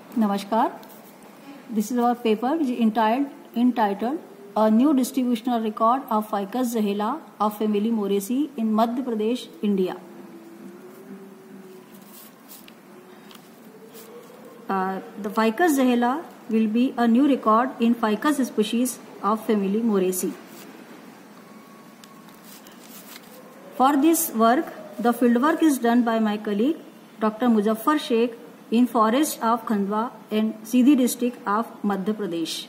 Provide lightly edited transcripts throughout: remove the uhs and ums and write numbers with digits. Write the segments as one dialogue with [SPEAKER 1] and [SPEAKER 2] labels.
[SPEAKER 1] Namaskar. This is our paper which is entitled A New Distributional Record of Ficus zahella of family Moraceae in Madhya Pradesh, India. The Ficus zahella will be a new record in Ficus species of family Moraceae. For this work, the fieldwork is done by my colleague Dr. Muzaffar Sheikh in forest of Khandwa and Sindhi district of Madhya Pradesh.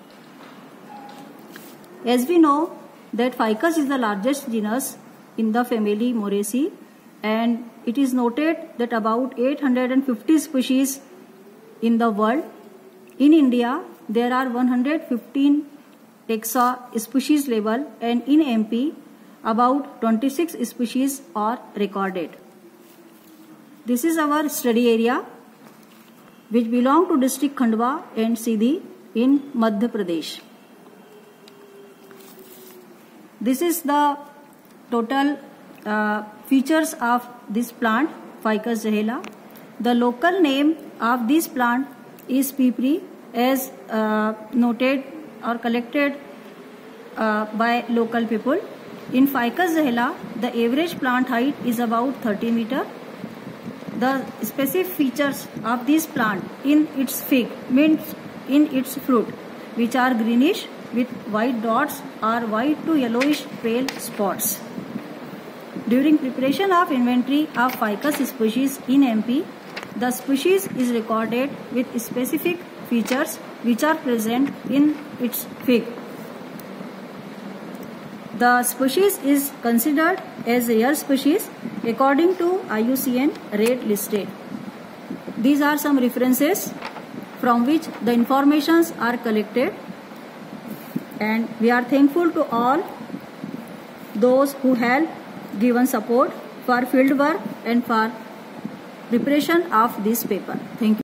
[SPEAKER 1] As we know that Ficus is the largest genus in the family Moraceae, and it is noted that about 850 species in the world. In India, there are 115 taxa species label, and in MP, about 26 species are recorded. This is our study area, which belong to district Khandwa and Sindhi in Madhya Pradesh. This is the total features of this plant, Ficus zahella. The local name of this plant is pipri, as noted or collected by local people. In Ficus zahella, the average plant height is about 30 meters. The specific features of this plant in its fig means in its fruit, which are greenish with white dots or white to yellowish pale spots. During preparation of inventory of Ficus species in MP, the species is recorded with specific features which are present in its fig. The species is considered as a rare species according to IUCN rate listed. These are some references from which the informations are collected, and we are thankful to all those who have given support for field work and for preparation of this paper. Thank you.